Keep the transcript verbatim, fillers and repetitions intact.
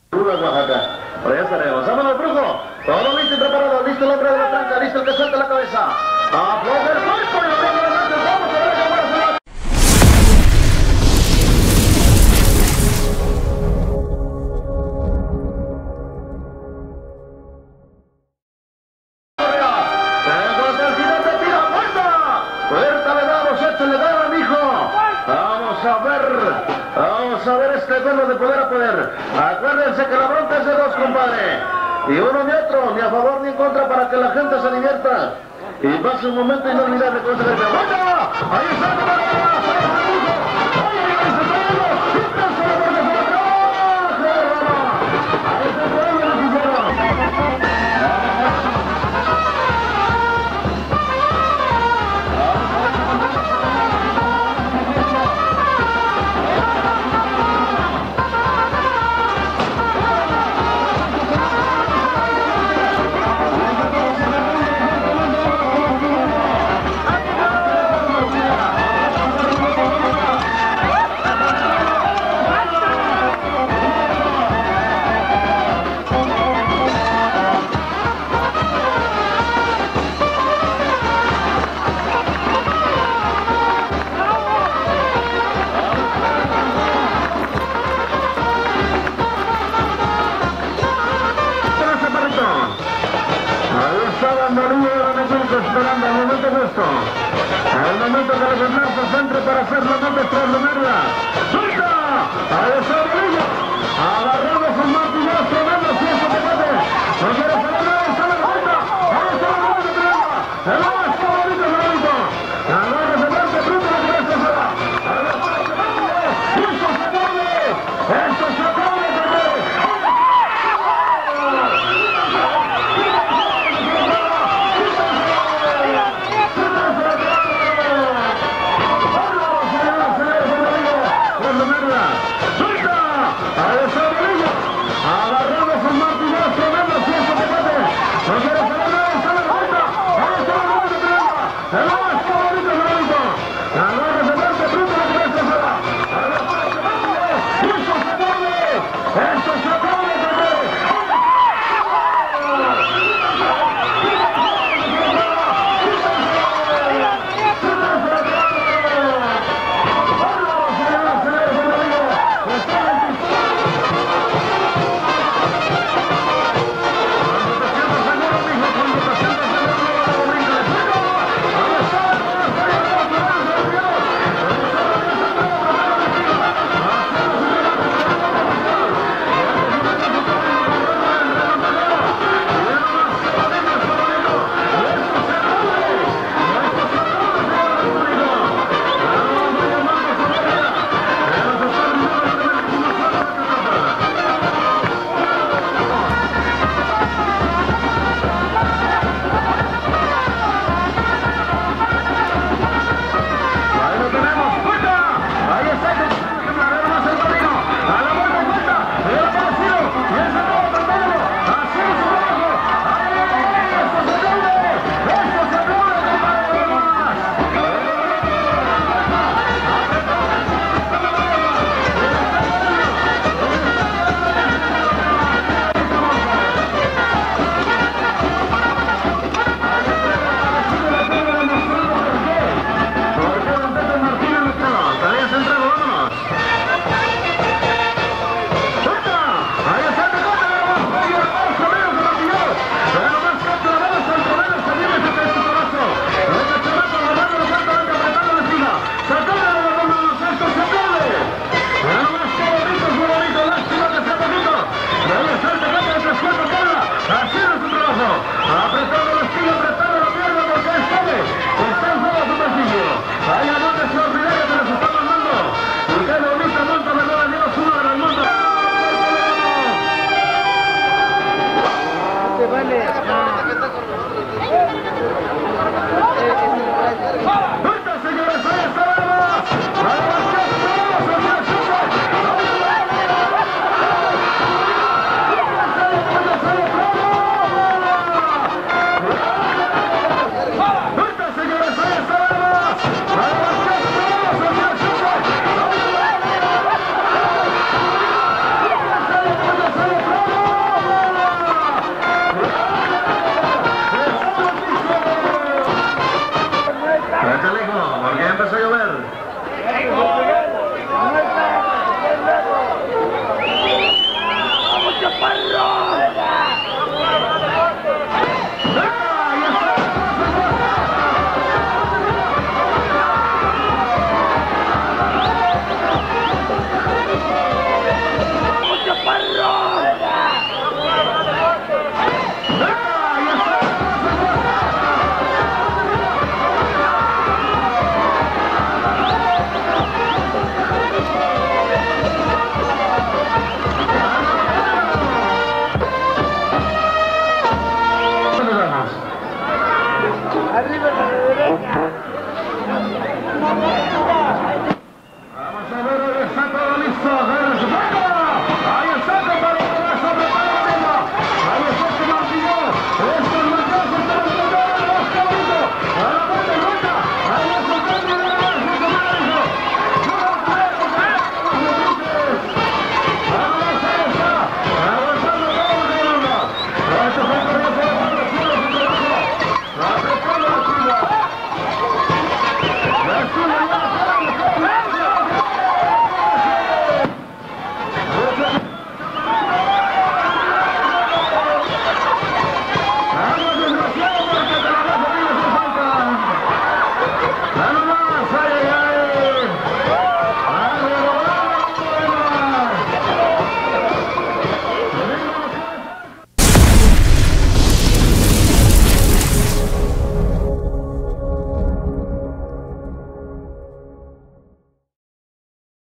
Oaxaca. Por allá estaremos. ¡Vámonos, brujo! Todo listo y preparado. Listo el hombre de la tranca. Listo el que suelta la cabeza. ¡Afloja el cuerpo! Y lo deja adelante. ¡Vamos a ver qué va a hacer! Vamos a ver este duelo de poder a poder. Acuérdense que la bronca es de dos, compadre. Y uno ni otro, ni a favor ni en contra, para que la gente se divierta. Y pase un momento inolvidable con este video. ¡Vaya! ¡Ahí está! Esperando el momento justo, el momento que los brazos entre para hacer la nota tras la merda. ¡Suelta! ¡Ahí está Bolillo! Agarramos un martillazo tremendo, si eso te puede. No quiere salir, ahí está la vuelta. Ahí está la vuelta tremenda. El agua está bonito, bonito. Agarra ese brazo, fruto la cabeza se va. ¡Esto se mueve! ¡Esto se mueve, compadre! ¡Suelta! ¡A esa Bolillo!